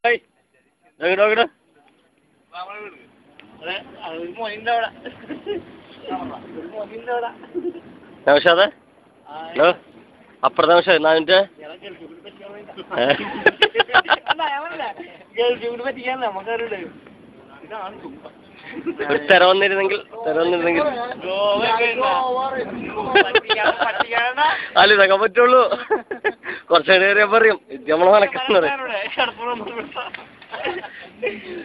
നൗഷാദേ hello അപ്പുറത്തെ നൗഷാദ് നാനിന്റെ ഒരു തെര വന്നിരുന്നെങ്കിൽ അല്ല ഇതൊക്കെ പറ്റുള്ളൂ. കുറച്ചു നേരം പറയും നമ്മളെ നടക്കുന്ന